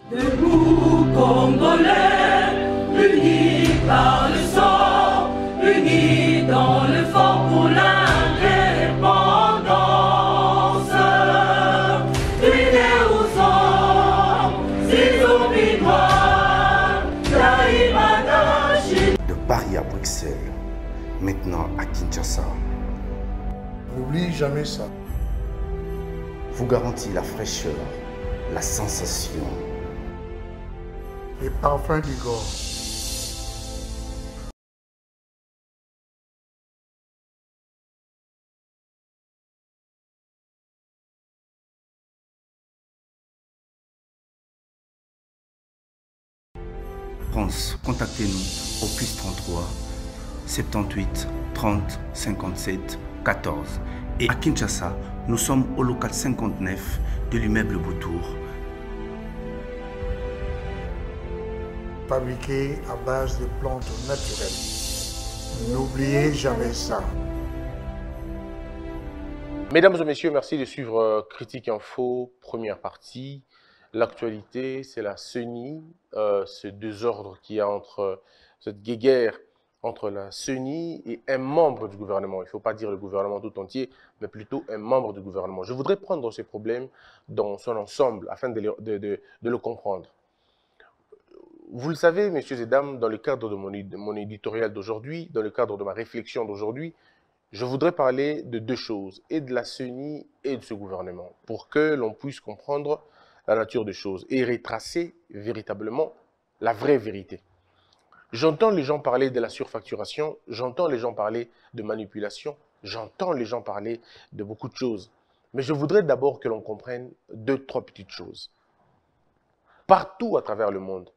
Debout, Congolais, unis par le sang, unis dans l'effort pour l'indépendance. Unis aux hommes, ces oublis noirs, Taïmadachi. De Paris à Bruxelles, maintenant à Kinshasa, N'oublie jamais ça. vous garantit la fraîcheur, la sensation. Les parfums d'Igor. France, contactez-nous au +33 78 30 57 14. Et à Kinshasa, nous sommes au local 59 de l'immeuble Boutour. Fabriqué à base de plantes naturelles. N'oubliez jamais ça. Mesdames et messieurs, merci de suivre Critique Info, première partie. L'actualité, c'est la CENI, ce désordre qu'il y a entre cette guéguerre entre la CENI et un membre du gouvernement. Il ne faut pas dire le gouvernement tout entier, mais plutôt un membre du gouvernement. Je voudrais prendre ces problèmes dans son ensemble afin de le comprendre. Vous le savez, messieurs et dames, dans le cadre de mon éditorial d'aujourd'hui, dans le cadre de ma réflexion d'aujourd'hui, je voudrais parler de deux choses, et de la CENI et de ce gouvernement, pour que l'on puisse comprendre la nature des choses et retracer véritablement la vraie vérité. J'entends les gens parler de la surfacturation, j'entends les gens parler de manipulation, j'entends les gens parler de beaucoup de choses. Mais je voudrais d'abord que l'on comprenne deux, trois petites choses. Partout à travers le monde,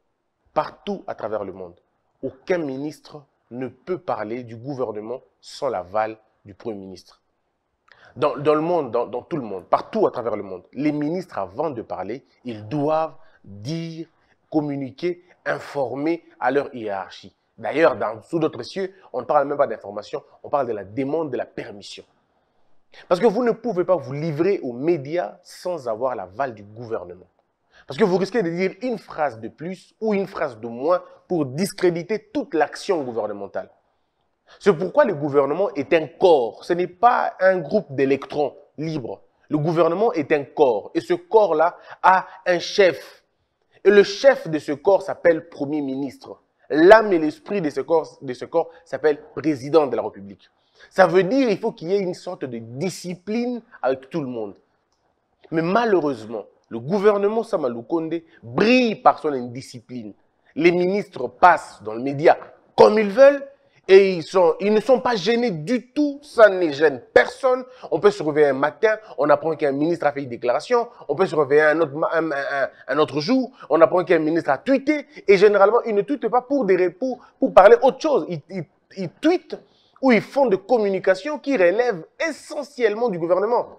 aucun ministre ne peut parler du gouvernement sans l'aval du Premier ministre. Dans le monde, dans tout le monde, partout à travers le monde, les ministres, avant de parler, ils doivent dire, communiquer, informer à leur hiérarchie. D'ailleurs, sous d'autres cieux, on ne parle même pas d'information, on parle de la demande de la permission. Parce que vous ne pouvez pas vous livrer aux médias sans avoir l'aval du gouvernement. Parce que vous risquez de dire une phrase de plus ou une phrase de moins pour discréditer toute l'action gouvernementale. C'est pourquoi le gouvernement est un corps. Ce n'est pas un groupe d'électrons libres. Le gouvernement est un corps. Et ce corps-là a un chef. Et le chef de ce corps s'appelle Premier ministre. L'âme et l'esprit de ce corps s'appelle Président de la République. Ça veut dire qu'il faut qu'il y ait une sorte de discipline avec tout le monde. Mais malheureusement, le gouvernement Samalou Condé brille par son indiscipline. Les ministres passent dans le média comme ils veulent et ils ne sont pas gênés du tout. Ça ne gêne personne. On peut se réveiller un matin, on apprend qu'un ministre a fait une déclaration. On peut se réveiller un autre jour, on apprend qu'un ministre a tweeté. Et généralement, ils ne tweetent pas pour parler autre chose. Ils tweetent ou ils font des communications qui relèvent essentiellement du gouvernement.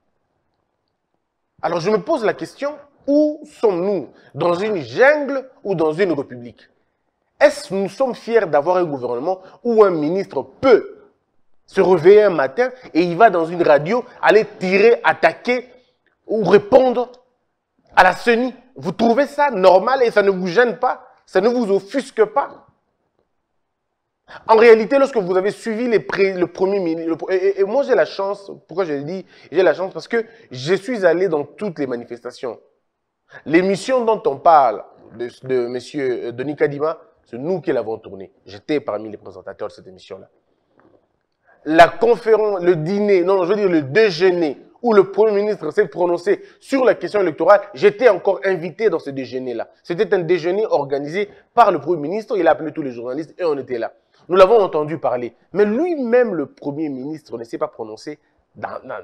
Alors je me pose la question, où sommes-nous? Dans une jungle ou dans une république? Est-ce que nous sommes fiers d'avoir un gouvernement où un ministre peut se réveiller un matin et il va dans une radio aller tirer, attaquer ou répondre à la CENI? Vous trouvez ça normal et ça ne vous gêne pas? Ça ne vous offusque pas? En réalité, lorsque vous avez suivi le Premier ministre, et moi j'ai la chance, pourquoi je dis j'ai la chance? Parce que je suis allé dans toutes les manifestations. L'émission dont on parle de M. Denis Kadima, c'est nous qui l'avons tournée. J'étais parmi les présentateurs de cette émission-là. La conférence, le dîner, non, je veux dire le déjeuner, où le Premier ministre s'est prononcé sur la question électorale, j'étais encore invité dans ce déjeuner-là. C'était un déjeuner organisé par le Premier ministre, il a appelé tous les journalistes et on était là. Nous l'avons entendu parler. Mais lui-même, le Premier ministre, ne s'est pas prononcé de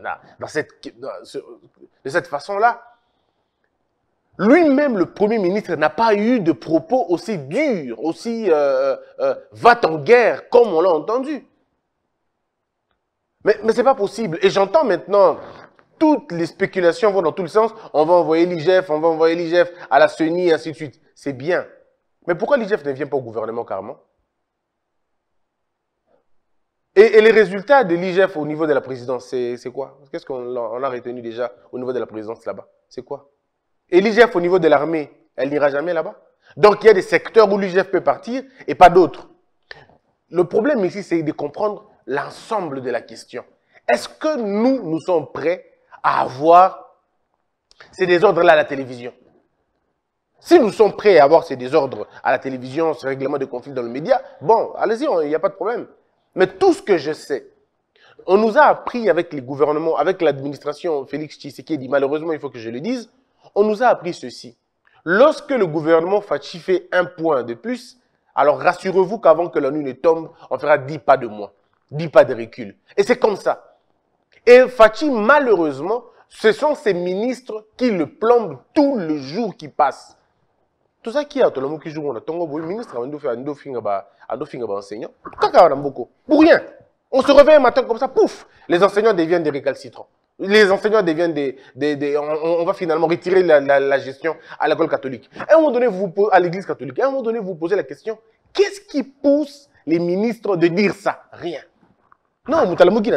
cette façon-là. Lui-même, le Premier ministre, n'a pas eu de propos aussi durs, aussi va-t-en-guerre, comme on l'a entendu. Mais ce n'est pas possible. Et j'entends maintenant, toutes les spéculations vont dans tous les sens. On va envoyer l'IGF, on va envoyer l'IGF à la CENI, et ainsi de suite. C'est bien. Mais pourquoi l'IGF ne vient pas au gouvernement carrément? Et les résultats de l'IGF au niveau de la présidence, c'est quoi? Qu'est-ce qu'on a retenu déjà au niveau de la présidence là-bas? C'est quoi? Et l'IGF au niveau de l'armée, Elle n'ira jamais là-bas. Donc, il y a des secteurs où l'IGF peut partir et pas d'autres. Le problème ici, c'est de comprendre l'ensemble de la question. Est-ce que nous sommes prêts à avoir ces désordres-là à la télévision? Si nous sommes prêts à avoir ces désordres à la télévision, ce règlement de conflit dans le média, bon, allez-y, il n'y a pas de problème. Mais tout ce que je sais, on nous a appris avec les gouvernements, avec l'administration Félix Tshisekedi, malheureusement, il faut que je le dise, on nous a appris ceci. Lorsque le gouvernement Fachi fait un point de plus, alors rassurez-vous qu'avant que la nuit ne tombe, on fera 10 pas de moins, 10 pas de recul. Et c'est comme ça. Et Fachi, malheureusement, ce sont ces ministres qui le plombent tout le jour qui passe. Tout ça qui a tout le monde qui joue, on a ton ministre, on a enseignant. Pour rien. On se réveille un matin comme ça, pouf, les enseignants deviennent des récalcitrants. Les enseignants deviennent on va finalement retirer la gestion à l'école catholique. À un moment donné, à l'église catholique, à un moment donné, vous vous posez la question, qu'est-ce qui pousse les ministres de dire ça? Rien. Non,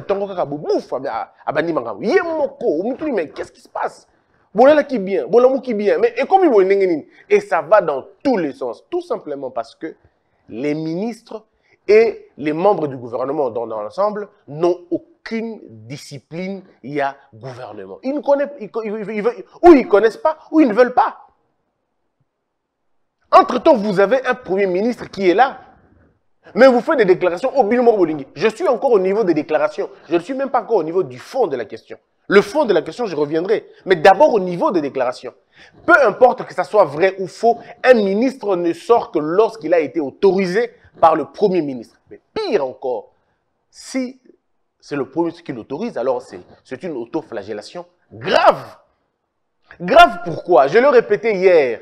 mais qu'est-ce qui se passe? Qui bien, qui bien. Mais et ça va dans tous les sens. Tout simplement parce que les ministres et les membres du gouvernement dans l'ensemble n'ont aucune discipline, il y a gouvernement. Ils ne connaissent, ou ils ne connaissent pas, ou ils ne veulent pas. Entre-temps, vous avez un premier ministre qui est là. Mais vous faites des déclarations au Bilmo Bolingi. Je suis encore au niveau des déclarations. Je ne suis même pas encore au niveau du fond de la question. Le fond de la question, je reviendrai. Mais d'abord au niveau des déclarations. Peu importe que ça soit vrai ou faux, un ministre ne sort que lorsqu'il a été autorisé par le Premier ministre. Mais pire encore, si c'est le Premier ministre qui l'autorise, alors c'est une autoflagellation grave. Grave pourquoi? Je l'ai répété hier.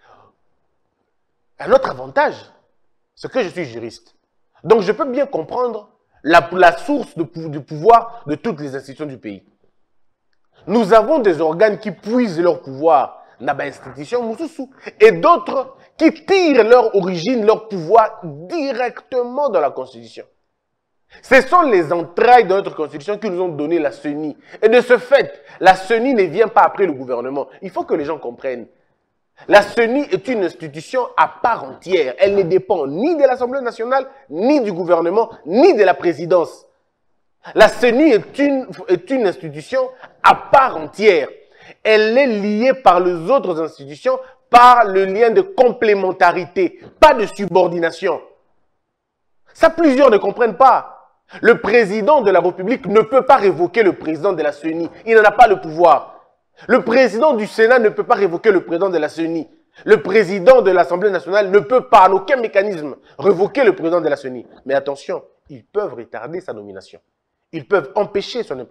Un autre avantage, c'est que je suis juriste. Donc je peux bien comprendre la source du pouvoir de toutes les institutions du pays. Nous avons des organes qui puisent leur pouvoir dans les institutions et d'autres qui tirent leur origine, leur pouvoir directement dans la Constitution. Ce sont les entrailles de notre Constitution qui nous ont donné la CENI. Et de ce fait, la CENI ne vient pas après le gouvernement. Il faut que les gens comprennent. La CENI est une institution à part entière. Elle ne dépend ni de l'Assemblée nationale, ni du gouvernement, ni de la présidence. La CENI est une institution à part entière. Elle est liée par les autres institutions par le lien de complémentarité, pas de subordination. Ça, plusieurs ne comprennent pas. Le président de la République ne peut pas révoquer le président de la CENI. Il n'en a pas le pouvoir. Le président du Sénat ne peut pas révoquer le président de la CENI. Le président de l'Assemblée nationale ne peut pas, en aucun mécanisme, révoquer le président de la CENI. Mais attention, ils peuvent retarder sa nomination. Ils peuvent empêcher son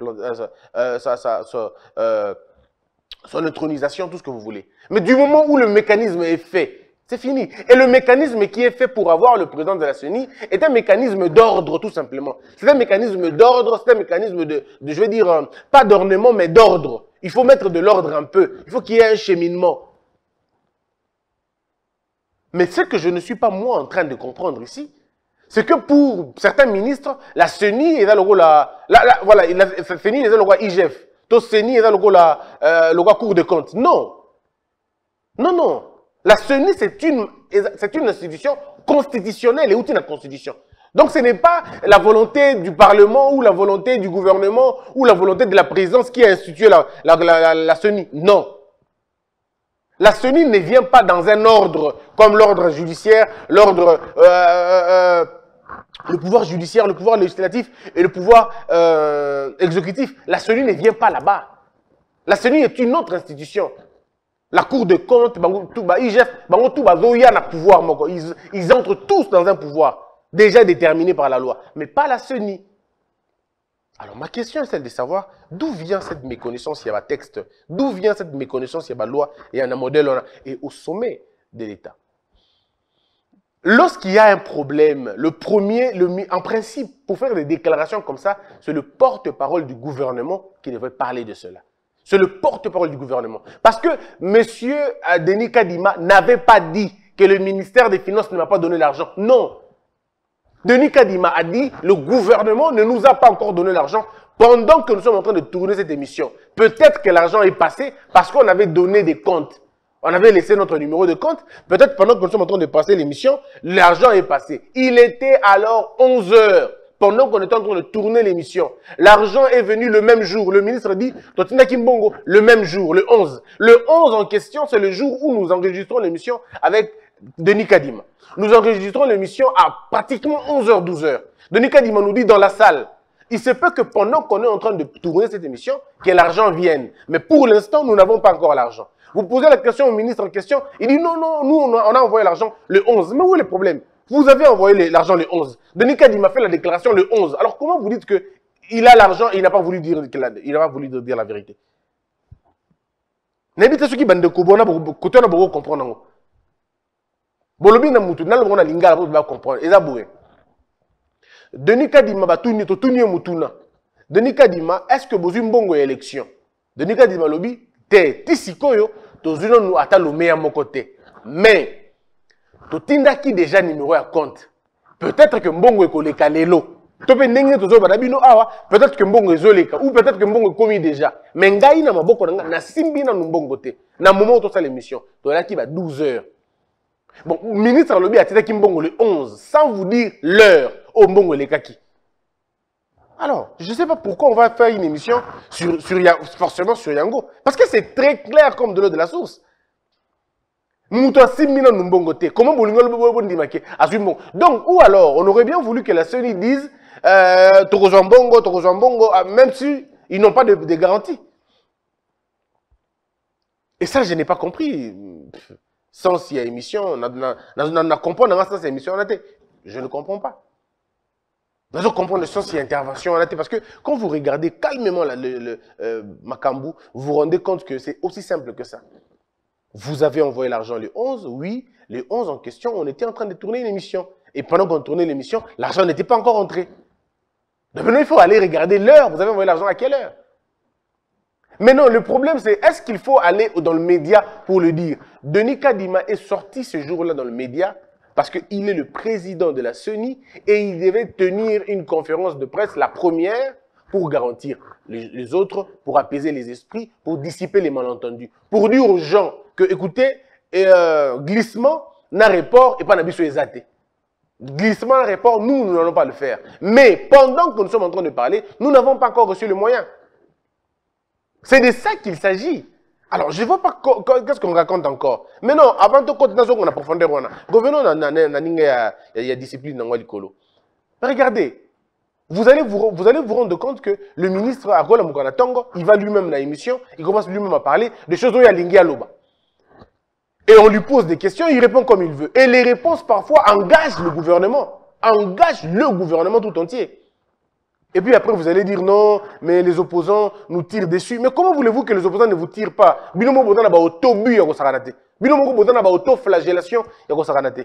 intronisation, tout ce que vous voulez. Mais du moment où le mécanisme est fait, c'est fini. Et le mécanisme qui est fait pour avoir le président de la CENI est un mécanisme d'ordre, tout simplement. C'est un mécanisme d'ordre, c'est un mécanisme je vais dire, pas d'ornement, mais d'ordre. Il faut mettre de l'ordre un peu. Il faut qu'il y ait un cheminement. Mais ce que je ne suis pas, moi, en train de comprendre ici, c'est que pour certains ministres, la CENI est dans le rôle voilà, la CENI est dans le rôle IGF. La CENI est dans le rôle Cour des comptes. Non. Non, non. La CENI, c'est une institution constitutionnelle et outil de la Constitution. Donc, ce n'est pas la volonté du Parlement ou la volonté du gouvernement ou la volonté de la présidence qui a institué la CENI. Non. La CENI ne vient pas dans un ordre comme l'ordre judiciaire, le pouvoir judiciaire, le pouvoir législatif et le pouvoir exécutif. La CENI ne vient pas là-bas. La CENI est une autre institution. La Cour des comptes, IGF, ils entrent tous dans un pouvoir déjà déterminé par la loi, mais pas la CENI. Alors ma question est celle de savoir d'où vient cette méconnaissance, il y a un texte, d'où vient cette méconnaissance, il y a une loi, il y a un modèle, et au sommet de l'État. Lorsqu'il y a un problème, en principe, pour faire des déclarations comme ça, c'est le porte-parole du gouvernement qui devrait parler de cela. C'est le porte-parole du gouvernement. Parce que M. Denis Kadima n'avait pas dit que le ministère des Finances ne m'a pas donné l'argent. Non. Denis Kadima a dit le gouvernement ne nous a pas encore donné l'argent pendant que nous sommes en train de tourner cette émission. Peut-être que l'argent est passé parce qu'on avait donné des comptes On avait laissé notre numéro de compte. Peut-être pendant que nous sommes en train de passer l'émission, l'argent est passé. Il était alors 11 heures. Pendant qu'on était en train de tourner l'émission, l'argent est venu le même jour. Le ministre dit, Totina Kimbongo, le même jour, le 11. Le 11 en question, c'est le jour où nous enregistrons l'émission avec Denis Kadima. Nous enregistrons l'émission à pratiquement 11h, 12h. Denis Kadima nous dit dans la salle, il se peut que pendant qu'on est en train de tourner cette émission, que l'argent vienne. Mais pour l'instant, nous n'avons pas encore l'argent. Vous posez la question au ministre en question, il dit non, non, nous on a envoyé l'argent le 11. Mais où est le problème? Vous avez envoyé l'argent le 11. Denis Kadima fait la déclaration le 11. Alors comment vous dites qu'il a l'argent et il n'a pas voulu dire la vérité? N'habitez ceux qui bandent de Kobona, côté on a beaucoup comprendre. Bolobi na mutu, na longona lingala pour bien comprendre. Et ça boue. Denis Kadima va tout nier mutuna. Denis Kadima, est-ce que vous avez une bonne élection? Denis Kadima lobi, te tisikoyo, tozuno nous ata le meilleur mon côté. Mais totinda qui déjà numéro à compte. Peut-être que mbongo ekoleka lelo. Tope ndenge tozo badabino awa, peut-être que mbongo ezoleka ou peut-être que mbongo komi déjà. Mais ngai na maboko na simbi na mbongo te. Na moment où to ça l'émission, to la qui va 12 heures. Bon, ministre Alobi a tiré Kimbongo le 11, sans vous dire l'heure au Mbongo les Kaki. Alors, je ne sais pas pourquoi on va faire une émission forcément sur Yango. Parce que c'est très clair comme de l'eau de la source. Comment donc, ou alors, on aurait bien voulu que la CENI dise Tokozambongo, même si ils n'ont pas de garantie. Et ça, je n'ai pas compris. Sans s'il y a émission, on comprend cette émission, je ne comprends pas. Nous comprenons le sens s'il y a intervention, parce que quand vous regardez calmement Makambu, vous vous rendez compte que c'est aussi simple que ça. Vous avez envoyé l'argent le 11, oui, le 11 en question, on était en train de tourner une émission. Et pendant qu'on tournait l'émission, l'argent n'était pas encore entré. Donc maintenant, il faut aller regarder l'heure. Vous avez envoyé l'argent à quelle heure? Mais non, le problème c'est, est-ce qu'il faut aller dans le média pour le dire? Denis Kadima est sorti ce jour-là dans le média parce qu'il est le président de la CENI et il devait tenir une conférence de presse, la première, pour garantir les autres, pour apaiser les esprits, pour dissiper les malentendus, pour dire aux gens que, écoutez, glissement, n'a report et pas n'abisso exaté. Glissement, n'a report, nous n'allons pas le faire. Mais pendant que nous sommes en train de parler, nous n'avons pas encore reçu le moyen. C'est de ça qu'il s'agit. Alors, je ne vois pas qu'est-ce qu'on raconte encore. Mais non, avant de continuer, on a profondeur. Revenons à la discipline dans Walikolo. Regardez, vous allez vous rendre compte que le ministre Agola Mukanatongo, il va lui-même dans l'émission, il commence lui-même à parler de choses où il y a Lingia Loba. Et on lui pose des questions, il répond comme il veut. Et les réponses, parfois, engagent le gouvernement tout entier. Et puis après, vous allez dire non, mais les opposants nous tirent dessus. Mais comment voulez-vous que les opposants ne vous tirent pas? Binomo Bodan a auto-bu, ya kosaranate. Binomo Bodan a auto-flagellation, ya kosaranate.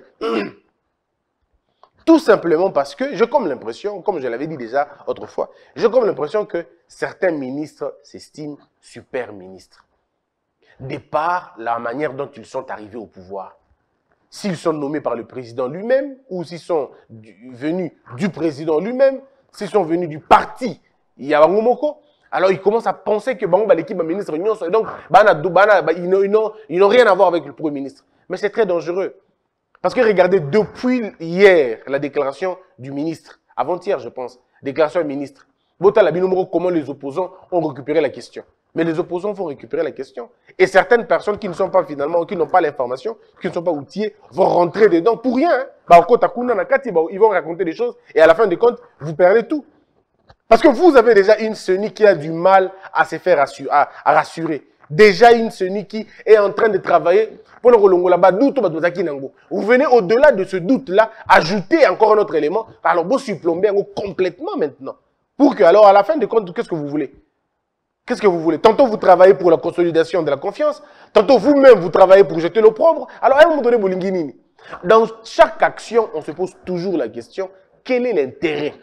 Tout simplement parce que j'ai comme l'impression, comme je l'avais dit déjà autrefois, j'ai comme l'impression que certains ministres s'estiment super ministres. De par la manière dont ils sont arrivés au pouvoir. S'ils sont nommés par le président lui-même, ou s'ils sont venus du président lui-même, s'ils sont venus du parti Yabangomoko, alors ils commencent à penser que l'équipe ministre et donc ils n'ont rien à voir avec le Premier ministre. Mais c'est très dangereux. Parce que regardez, depuis hier, la déclaration du ministre, avant-hier je pense, déclaration du ministre, comment les opposants ont récupéré la question. Mais les opposants vont récupérer la question. Et certaines personnes qui ne sont pas finalement, qui n'ont pas l'information, qui ne sont pas outillées, vont rentrer dedans pour rien. Ils vont raconter des choses et à la fin de compte, vous perdez tout. Parce que vous avez déjà une CENI qui a du mal à se faire rassurer. Déjà une CENI qui est en train de travailler pour le Rolongo là-bas. Vous venez au-delà de ce doute-là, ajouter encore un autre élément. Alors vous supplombez complètement maintenant. Pour que, alors à la fin de compte, qu'est-ce que vous voulez? Qu'est-ce que vous voulez? Tantôt vous travaillez pour la consolidation de la confiance, tantôt vous-même vous travaillez pour jeter l'opprobre. Alors à un moment donné, Bolinguinini, dans chaque action, on se pose toujours la question, quel est l'intérêt?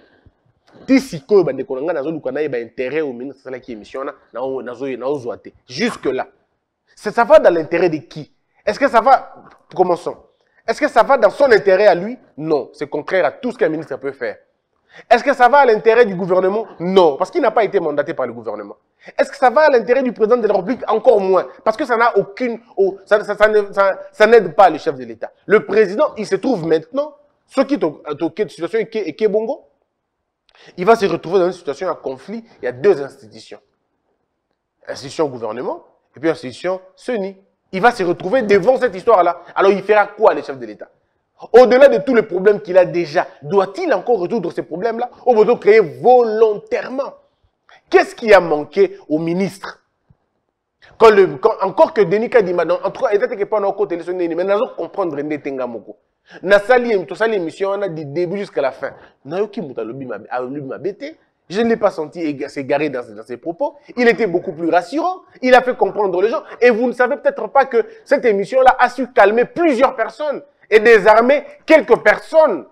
Jusque-là. Ça va dans l'intérêt de qui? Est-ce que ça va, commençons, est-ce que ça va dans son intérêt à lui? Non, c'est contraire à tout ce qu'un ministre peut faire. Est-ce que ça va à l'intérêt du gouvernement? Non, parce qu'il n'a pas été mandaté par le gouvernement. Est-ce que ça va à l'intérêt du président de la République? Encore moins. Parce que ça n'a aucune... ça n'aide pas le chef de l'État. Le président, il se trouve maintenant, ce qui est en situation est bongo, il va se retrouver dans une situation à conflit. Il y a deux institutions. Institution gouvernement et puis institution CENI. Il va se retrouver devant cette histoire-là. Alors il fera quoi, le chef de l'État? Au-delà de tous les problèmes qu'il a déjà, doit-il encore résoudre ces problèmes-là ou doit-il créer volontairement? Qu'est-ce qui a manqué au ministre? Encore que Denis Kadima, en tout cas, il n'y a pas de côté télé, mais nous allons comprendre Ndé Tengamoko. Nous avons l'émission du début jusqu'à la fin. Je ne l'ai pas senti s'égarer dans ses propos. Il était beaucoup plus rassurant. Il a fait comprendre les gens. Et vous ne savez peut-être pas que cette émission-là a su calmer plusieurs personnes et désarmer quelques personnes.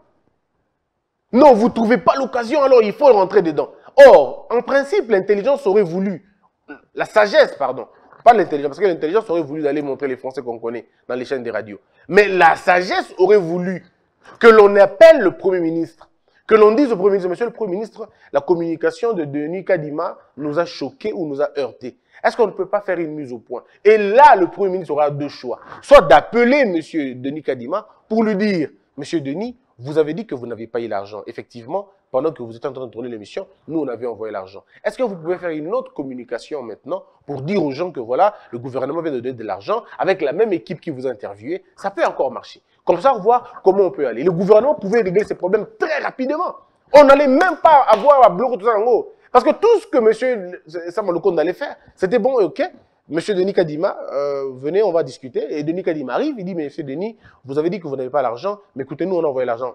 Non, vous ne trouvez pas l'occasion, alors il faut rentrer dedans. Or, en principe, l'intelligence aurait voulu, la sagesse, pardon, pas l'intelligence, parce que l'intelligence aurait voulu d'aller montrer les Français qu'on connaît dans les chaînes de radio. Mais la sagesse aurait voulu que l'on appelle le Premier ministre, que l'on dise au Premier ministre, Monsieur le Premier ministre, la communication de Denis Kadima nous a choqués ou nous a heurtés. Est-ce qu'on ne peut pas faire une mise au point? Et là, le Premier ministre aura deux choix. Soit d'appeler Monsieur Denis Kadima pour lui dire, Monsieur Denis, vous avez dit que vous n'avez pas eu l'argent. Effectivement, pendant que vous étiez en train de tourner l'émission, nous, on avait envoyé l'argent. Est-ce que vous pouvez faire une autre communication maintenant pour dire aux gens que voilà, le gouvernement vient de donner de l'argent avec la même équipe qui vous a interviewé? Ça peut encore marcher. Comme ça, on voit comment on peut aller. Le gouvernement pouvait régler ces problèmes très rapidement. On n'allait même pas avoir à bloquer tout ça en haut. Parce que tout ce que M. Samalokonde allait faire, c'était bon et OK. Monsieur Denis Kadima, venez, on va discuter. Et Denis Kadima arrive, il dit, mais Monsieur Denis, vous avez dit que vous n'avez pas l'argent, mais écoutez, nous, on a envoyé l'argent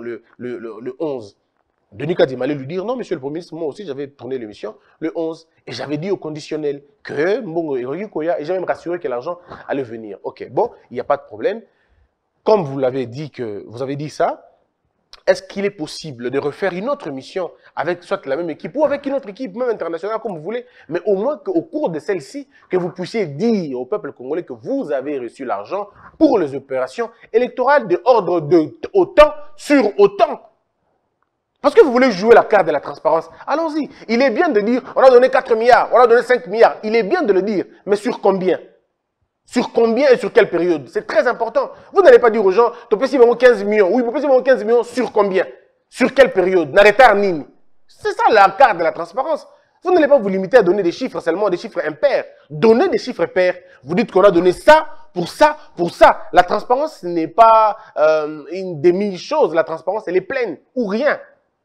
le 11. Denis Kadima allait lui dire, non, Monsieur le Premier ministre, moi aussi, j'avais tourné l'émission le 11. Et j'avais dit au conditionnel que Mbongo et Koya, et j'ai même rassuré que l'argent allait venir. OK, bon, il n'y a pas de problème. Comme vous l'avez dit, que vous avez dit ça, est-ce qu'il est possible de refaire une autre mission avec soit la même équipe ou avec une autre équipe, même internationale, comme vous voulez, mais au moins qu'au cours de celle-ci, que vous puissiez dire au peuple congolais que vous avez reçu l'argent pour les opérations électorales de ordre de autant sur autant. Parce que vous voulez jouer la carte de la transparence. Allons-y. Il est bien de dire, on a donné 4 milliards, on a donné 5 milliards. Il est bien de le dire, mais sur combien? Sur combien et sur quelle période? C'est très important. Vous n'allez pas dire aux gens, tu peux avoir 15 millions. Oui, vous pouvez avoir 15 millions sur combien? Sur quelle période? N'arrêtez à Nini. C'est ça la carte de la transparence. Vous n'allez pas vous limiter à donner des chiffres seulement, des chiffres impairs. Donnez des chiffres pairs. Vous dites qu'on a donné ça, pour ça, pour ça. La transparence n'est pas une demi-chose. La transparence, elle est pleine ou rien.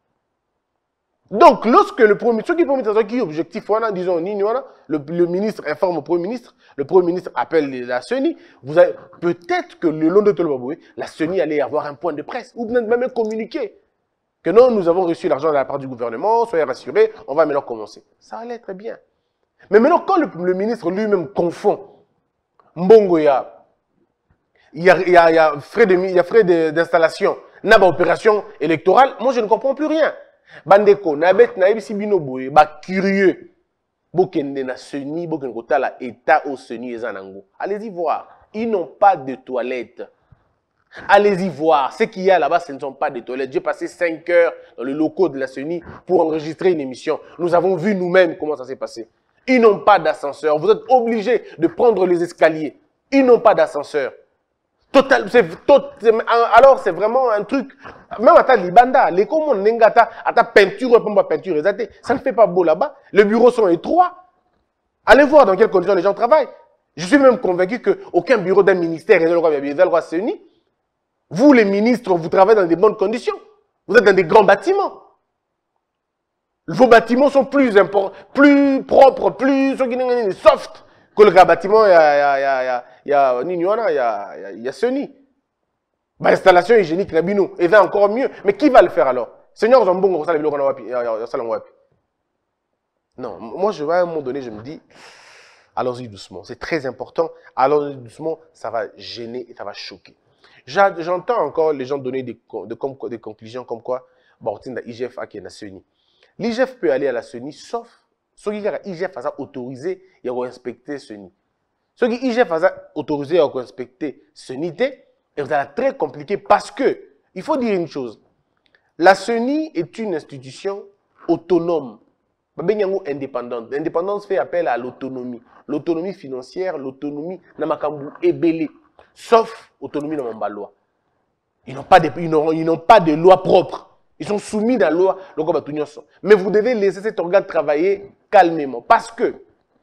Donc, lorsque le Premier ministre, qui est objectif, disons, le ministre informe au Premier ministre, le Premier ministre appelle la CENI, peut-être que le long de tout le moment, la CENI allait avoir un point de presse, ou même communiquer que non, nous avons reçu l'argent de la part du gouvernement, soyez rassurés, on va maintenant commencer. Ça allait très bien. Mais maintenant, quand le ministre lui-même confond, Mbongo, il y a frais d'installation, n'a pas opération électorale, moi je ne comprends plus rien. Bandeko, nabet na ebisi bino boye, ba curieux. Bokende na CENI, bokende kota la état au CENI ezanango. Allez-y voir. Ils n'ont pas de toilettes. Allez-y voir. Ce qu'il y a là-bas, ce ne sont pas des toilettes. J'ai passé 5 heures dans le locaux de la CENI pour enregistrer une émission. Nous avons vu nous-mêmes comment ça s'est passé. Ils n'ont pas d'ascenseur. Vous êtes obligés de prendre les escaliers. Ils n'ont pas d'ascenseur. Alors c'est vraiment un truc, même à ta libanda, les communes n'engata, à ta peinture, ça ne fait pas beau là-bas. Les bureaux sont étroits. Allez voir dans quelles conditions les gens travaillent. Je suis même convaincu qu'aucun bureau d'un ministère n'est CENI. Vous, les ministres, vous travaillez dans des bonnes conditions. Vous êtes dans des grands bâtiments. Vos bâtiments sont plus propres, plus soft que le grand bâtiment. Il y a CENI. L'installation hygiénique, et va encore mieux. Mais qui va le faire alors? Seigneur Zambongo, non, moi, à un moment donné, je me dis, allons-y doucement. C'est très important. Allons-y doucement, ça va gêner et ça va choquer. J'entends encore les gens donner des conclusions comme quoi, l'IGF a qui CENI. L'IGF peut aller à la CENI, sauf ceux qui l'IGF a autorisé et a inspecté CENI. Ce qui IGF a autorisé à inspecter CENI, et vous allez très compliqué parce que, il faut dire une chose, la CENI est une institution autonome. indépendante. L'indépendance fait appel à l'autonomie. L'autonomie financière, l'autonomie namakambu ebele. Sauf autonomie dans ma loi. Ils n'ont pas de loi propre. Ils sont soumis à la loi. Mais vous devez laisser cet organe travailler calmement. Parce que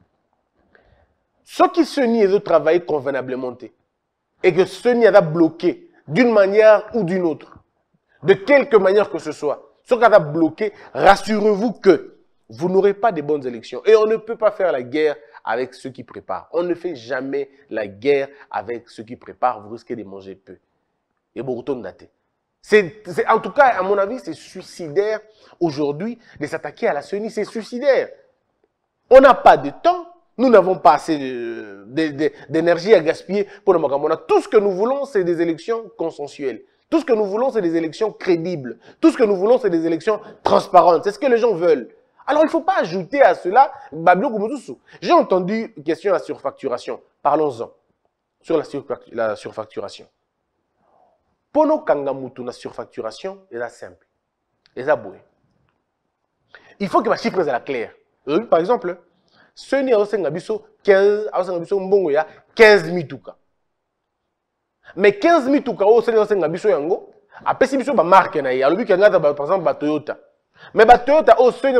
ceux qui se nient de travailler convenablement et que ce nient à bloquer d'une manière ou d'une autre, de quelque manière que ce soit, ceux qui sont bloqués, rassurez-vous que vous n'aurez pas de bonnes élections. Et on ne peut pas faire la guerre avec ceux qui préparent. On ne fait jamais la guerre avec ceux qui préparent. Vous risquez de manger peu. Et beaucoup de daté. En tout cas, à mon avis, c'est suicidaire aujourd'hui de s'attaquer à la CENI. C'est suicidaire. On n'a pas de temps. Nous n'avons pas assez d'énergie à gaspiller pour le Makamona. Tout ce que nous voulons, c'est des élections consensuelles. Tout ce que nous voulons, c'est des élections crédibles. Tout ce que nous voulons, c'est des élections transparentes. C'est ce que les gens veulent. Alors, il ne faut pas ajouter à cela Babio Koumousou. J'ai entendu une question à la surfacturation. Parlons-en sur la surfacturation. Pour nous, Kangamutu, la surfacturation, c'est simple. C'est boué. Il faut que ma chiffre soit claire. Par exemple, ce n'est pas 15 000 touka. Mais 15 000 touka, c'est après si vous marque, par exemple, Toyota. Mais Toyota, c'est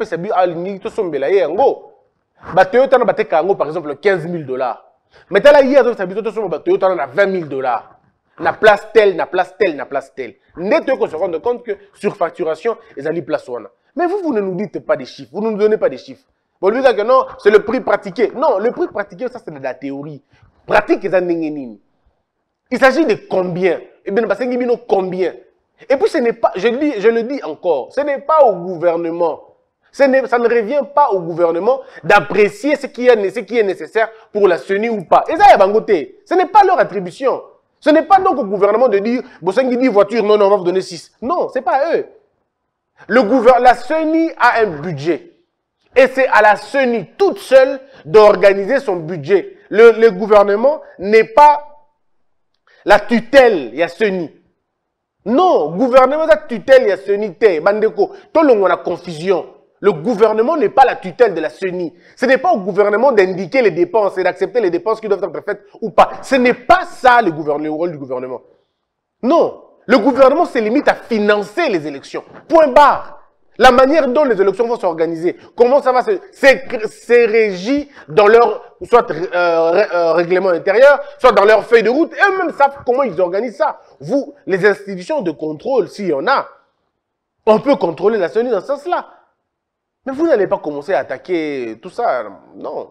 Toyota, par exemple, 15 000 $. Mais Toyota, a 20 000 $. Na place telle, na place telle, na place telle. Nettement qu'on se rende compte que surfacturation est à place one. Mais vous ne nous dites pas des chiffres, vous ne nous donnez pas des chiffres. Vous lui dites que non, c'est le prix pratiqué. Non, le prix pratiqué, ça c'est de la théorie. Pratique, c'est un nengenine. Il s'agit de combien? Et bien, parce que combien? Et puis ce n'est pas, je le dis encore, ce n'est pas au gouvernement. Ça ne revient pas au gouvernement d'apprécier ce qui est nécessaire pour la CENI ou pas. Et ça, ce n'est pas leur attribution. Ce n'est pas donc au gouvernement de dire, Bossengi dit voiture, non, on va vous donner 6. Non, ce n'est pas eux. La CENI a un budget. Et c'est à la CENI toute seule d'organiser son budget. Le gouvernement n'est pas la tutelle, il y a CENI. Non, le gouvernement est la tutelle, il y a CENI. Bandeko, tout le monde a confusion. Le gouvernement n'est pas la tutelle de la CENI. Ce n'est pas au gouvernement d'indiquer les dépenses et d'accepter les dépenses qui doivent être faites ou pas. Ce n'est pas ça le rôle du gouvernement. Non. Le gouvernement se limite à financer les élections. Point barre. La manière dont les élections vont s'organiser, comment ça va c'est régi dans leur soit règlement intérieur, soit dans leur feuille de route. Et eux-mêmes savent comment ils organisent ça. Vous, les institutions de contrôle, s'il y en a, on peut contrôler la CENI dans ce sens-là. Mais vous n'allez pas commencer à attaquer tout ça. Non,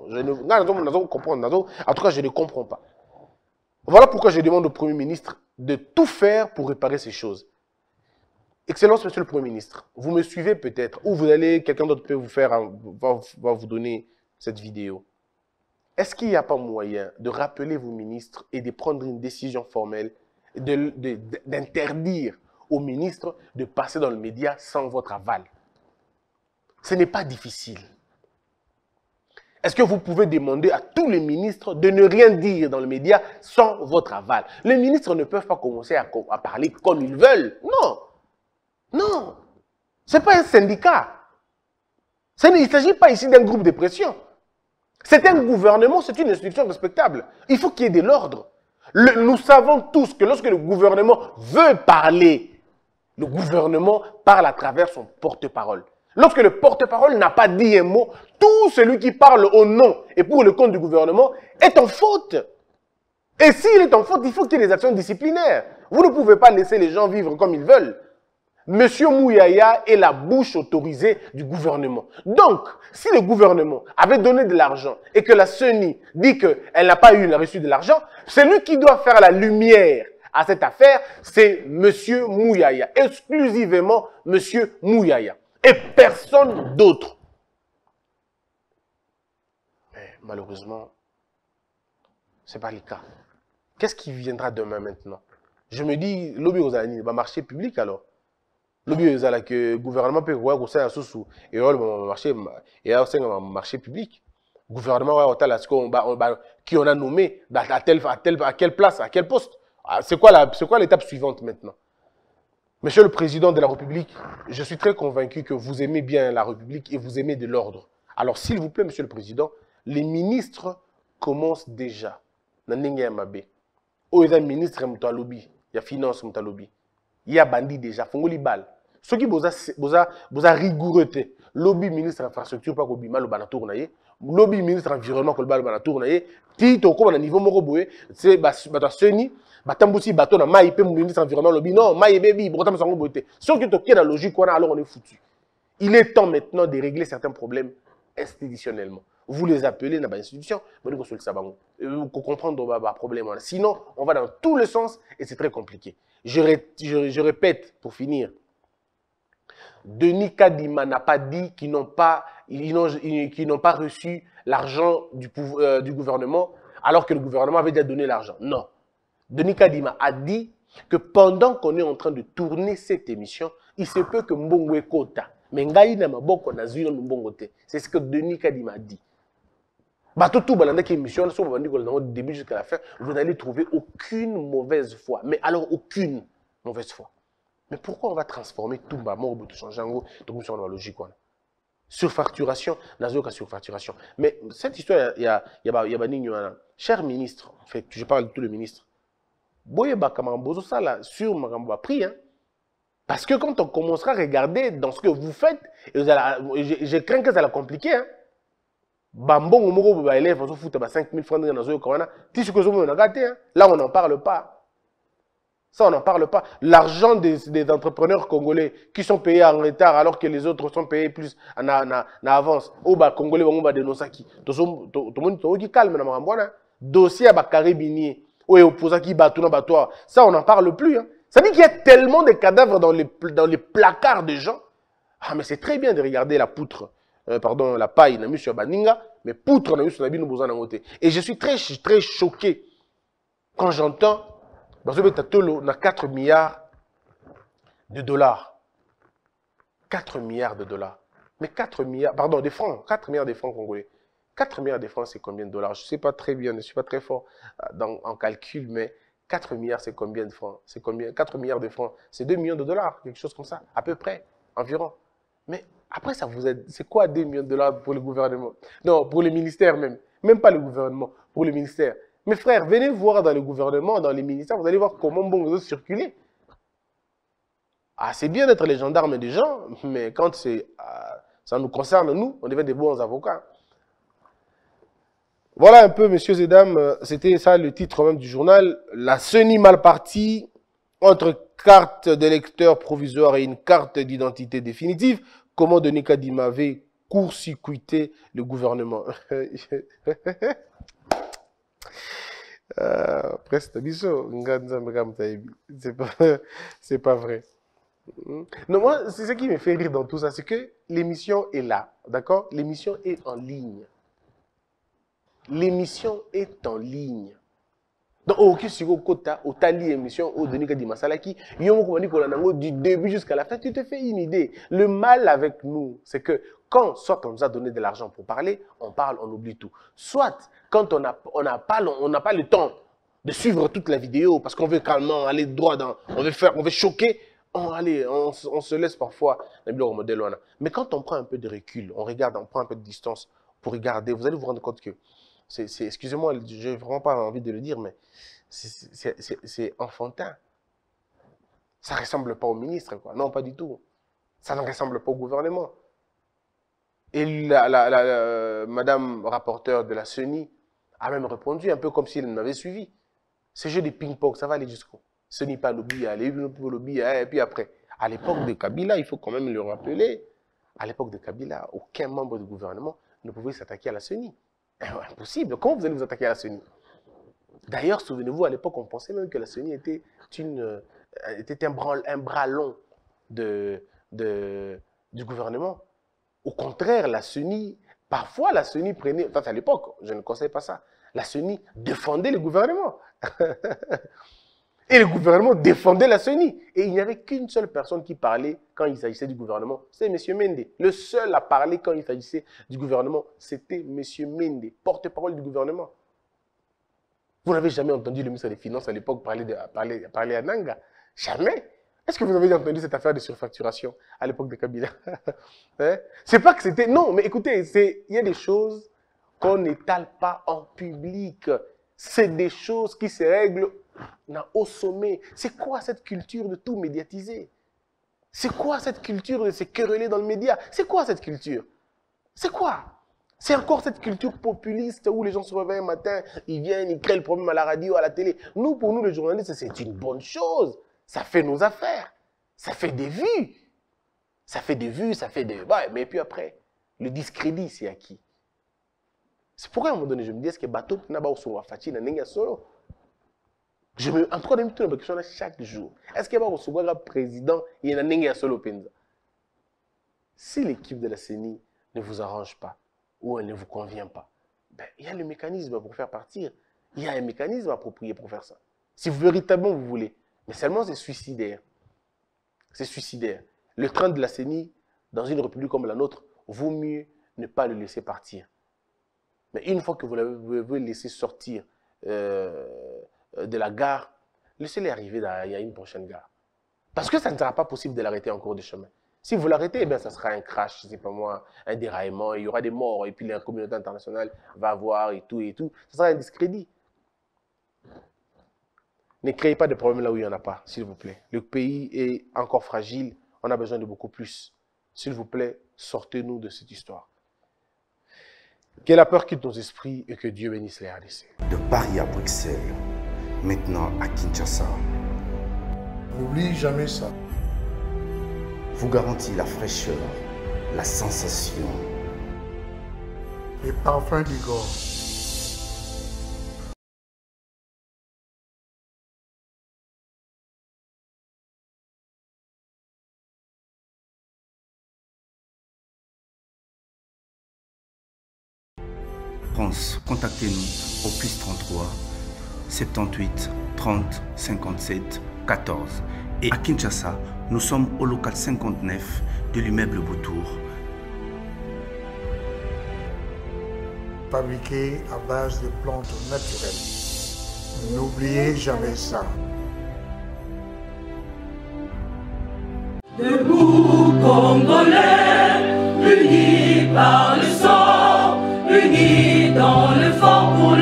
en tout cas, je ne comprends pas. Voilà pourquoi je demande au Premier ministre de tout faire pour réparer ces choses. Excellence, Monsieur le Premier ministre, vous me suivez peut-être, ou quelqu'un d'autre peut vous faire, va vous donner cette vidéo. Est-ce qu'il n'y a pas moyen de rappeler vos ministres et de prendre une décision formelle, d'interdire aux ministres de passer dans le média sans votre aval? Ce n'est pas difficile. Est-ce que vous pouvez demander à tous les ministres de ne rien dire dans le média sans votre aval? Les ministres ne peuvent pas commencer à parler comme ils veulent. Non. Non. Ce n'est pas un syndicat. Il ne s'agit pas ici d'un groupe de pression. C'est un gouvernement, c'est une institution respectable. Il faut qu'il y ait de l'ordre. Nous savons tous que lorsque le gouvernement veut parler, le gouvernement parle à travers son porte-parole. Lorsque le porte-parole n'a pas dit un mot, tout celui qui parle au nom et pour le compte du gouvernement est en faute. Et s'il est en faute, il faut qu'il y ait des actions disciplinaires. Vous ne pouvez pas laisser les gens vivre comme ils veulent. Monsieur Mouyaya est la bouche autorisée du gouvernement. Donc, si le gouvernement avait donné de l'argent et que la CENI dit qu'elle n'a pas reçu de l'argent, celui qui doit faire la lumière à cette affaire, c'est Monsieur Mouyaya. Exclusivement Monsieur Mouyaya. Et personne d'autre. Mais malheureusement, ce n'est pas le cas. Qu'est-ce qui viendra demain maintenant? Je me dis, lobby aux années, va marché public alors. Lobby aux années, que le gouvernement peut voir ça sous et un marché public. Le gouvernement qui on a nommé à quelle place, à quel poste. C'est quoi l'étape suivante maintenant? Monsieur le Président de la République, je suis très convaincu que vous aimez bien la République et vous aimez de l'ordre. Alors, s'il vous plaît, Monsieur le Président, les ministres commencent déjà. Nanenge Mabe. Oh, il y a ministre Moutalobi, il y a finance Moutalobi. Il y a bandit déjà, Fongoli Bal. Ceux qui boza rigoureux, lobby ministre infrastructure, pas Kobi Malo Banatournaye, lobby ministre environnement, Kolbal Banatournaye, Tito, comme à niveau Moroboé, c'est Seni, Batambouti, Bateau, na Maïpe, ministre environnement, lobby, non, Maïbe, Brotam Sango Boté. Ceux qui toquent la logique, alors on est foutu. Il est temps maintenant de régler certains problèmes institutionnellement. Vous les appelez dans l'institution, vous comprendre le problème. Sinon, on va dans tous les sens et c'est très compliqué. Je répète pour finir. Denis Kadima n'a pas dit qu'ils n'ont pas reçu l'argent du gouvernement alors que le gouvernement avait déjà donné l'argent. Non. Denis Kadima a dit que pendant qu'on est en train de tourner cette émission, il se peut que Mbongwe Kota, mais c'est ce que Denis Kadima a dit. Début jusqu'à la fin, vous n'allez trouver aucune mauvaise foi. Mais alors, aucune mauvaise foi. Mais pourquoi on va transformer tout le monde pour changer en gros, tout sur la logique? Surfacturation, surfacturation. Mais cette histoire, il y a cher ministre, en fait, je parle de tous les ministres. Parce que quand on commencera à regarder dans ce que vous faites, je crains que ça va compliquer. Hein? Bambon, on va élève, on fout 5 000 francs dans le corona. Là, on n'en parle pas. Ça, on n'en parle pas. L'argent des entrepreneurs congolais qui sont payés en retard alors que les autres sont payés plus en avance. Au bas, Congolais, on va dénoncer qui. Tout le monde qui calme dans le dossier à Caribini. Ou opposant qui bat tout dans ça, on n'en parle plus. Hein. Ça dit qu'il y a tellement de cadavres dans les placards des gens. Ah, mais c'est très bien de regarder la poutre. Pardon, la paille, n'a mis sur Baninga, mais poutre, n'a mis sur la bine, nous avons et je suis très choqué quand j'entends. Parce que on a 4 milliards de dollars. 4 milliards de dollars. Mais 4 milliards, pardon, des francs. 4 milliards de francs congolais. 4 milliards de francs, c'est combien de dollars? Je ne sais pas très bien, je ne suis pas très fort en calcul, mais 4 milliards, c'est combien de francs? C'est combien? 4 milliards de francs, c'est 2 millions de dollars, quelque chose comme ça, à peu près, environ. Mais après, ça vous aide. C'est quoi 2 millions de dollars pour le gouvernement? Non, pour les ministères même. Même pas le gouvernement, pour les ministères. Mes frères, venez voir dans le gouvernement, dans les ministères, vous allez voir comment bon vous circuler. Ah, c'est bien d'être les gendarmes des gens, mais quand ça nous concerne, nous, on devient des bons avocats. Voilà un peu, messieurs et dames, c'était ça le titre même du journal. La CENI mal partie entre carte d'électeur provisoire et une carte d'identité définitive. Comment Denis Kadima avait court-circuité le gouvernement. C'est pas vrai. Non, moi, c'est ce qui me fait rire dans tout ça, c'est que l'émission est là, d'accord? L'émission est en ligne. L'émission est en ligne. Donc, au tali émission, au Denis Kadima Salaki, du début jusqu'à la fin, tu te fais une idée. Le mal avec nous, c'est que quand soit on nous a donné de l'argent pour parler, on parle, on oublie tout. Soit quand on n'a pas le temps de suivre toute la vidéo parce qu'on veut calmement aller droit dans, on veut choquer, on se laisse parfois. Mais quand on prend un peu de recul, on regarde, on prend un peu de distance pour regarder, vous allez vous rendre compte que excusez-moi, je n'ai vraiment pas envie de le dire, mais c'est enfantin. Ça ne ressemble pas au ministre, quoi. Non, pas du tout. Ça ne ressemble pas au gouvernement. Et madame rapporteure de la CENI a même répondu un peu comme si elle m'avait suivi. Ce jeu de ping-pong, ça va aller jusqu'où? CENI pas lobby, allez, lobby, et puis après. À l'époque de Kabila, il faut quand même le rappeler, à l'époque de Kabila, aucun membre du gouvernement ne pouvait s'attaquer à la CENI. Impossible. Comment vous allez vous attaquer à la CENI? D'ailleurs, souvenez-vous, à l'époque, on pensait même que la CENI était un bras long du gouvernement. Au contraire, la CENI, parfois la CENI prenait, enfin à l'époque, je ne conseille pas ça, la CENI défendait le gouvernement. Et le gouvernement défendait la CENI. Et il n'y avait qu'une seule personne qui parlait quand il s'agissait du gouvernement, c'est M. Mende. Le seul à parler quand il s'agissait du gouvernement, c'était M. Mende, porte-parole du gouvernement. Vous n'avez jamais entendu le ministre des Finances à l'époque parler à Nanga? Jamais. Est-ce que vous avez entendu cette affaire de surfacturation à l'époque de Kabila? Hein? C'est pas que c'était... Non, mais écoutez, il y a des choses qu'on n'étale pas en public. C'est des choses qui se règlent au sommet. C'est quoi cette culture de tout médiatiser? C'est quoi cette culture de se quereller dans le média? C'est quoi cette culture? C'est quoi? C'est encore cette culture populiste où les gens se réveillent un matin, ils viennent, ils créent le problème à la radio, à la télé. Nous, pour nous, les journalistes, c'est une bonne chose. Ça fait nos affaires. Ça fait des vues. Ça fait des vues, ça fait des... Ouais, mais puis après, le discrédit, c'est à qui? C'est pourquoi à un moment donné, je me dis, est-ce que bateau n'a pas au solo? Je me... En trois minutes, chaque jour. Est-ce qu'il y a un président et il y a un solo penza? Si l'équipe de la CENI ne vous arrange pas ou elle ne vous convient pas, ben, il y a le mécanisme pour faire partir. Il y a un mécanisme approprié pour faire ça. Si véritablement vous voulez. Mais seulement c'est suicidaire. C'est suicidaire. Le train de la CENI, dans une république comme la nôtre, vaut mieux ne pas le laisser partir. Mais une fois que vous l'avez laissé sortir de la gare, laissez-le arriver il y a une prochaine gare. Parce que ça ne sera pas possible de l'arrêter en cours de chemin. Si vous l'arrêtez, eh ça sera un crash, je ne sais pas moi, un déraillement, il y aura des morts, et puis la communauté internationale va voir et tout, et tout. Ce sera un discrédit. Ne créez pas de problèmes là où il n'y en a pas, s'il vous plaît. Le pays est encore fragile, on a besoin de beaucoup plus. S'il vous plaît, sortez-nous de cette histoire. Que la peur quitte nos esprits et que Dieu bénisse les RDC. De Paris à Bruxelles, maintenant à Kinshasa. N'oublie jamais ça. Vous garantit la fraîcheur, la sensation. Les parfums du Gord. France, contactez-nous au +33 78 30 57 14. Et à Kinshasa, nous sommes au local 59 de l'immeuble Boutour. Fabriqué à base de plantes naturelles. N'oubliez jamais ça. Debout, Congolais, unis par le sang, unis dans le fort pour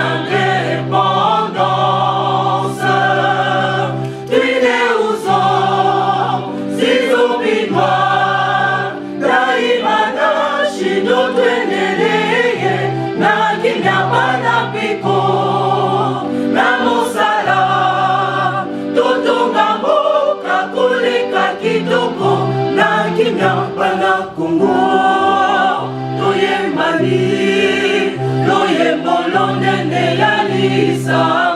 l'indépendance. Tués aux hommes, si obinois, daimana, shido tweneleye, na kinyabana piko, na mosala, totonga mboka koleka kitoko, na kinyabana Kongo, toyembani, loyembolo nene ya lisa.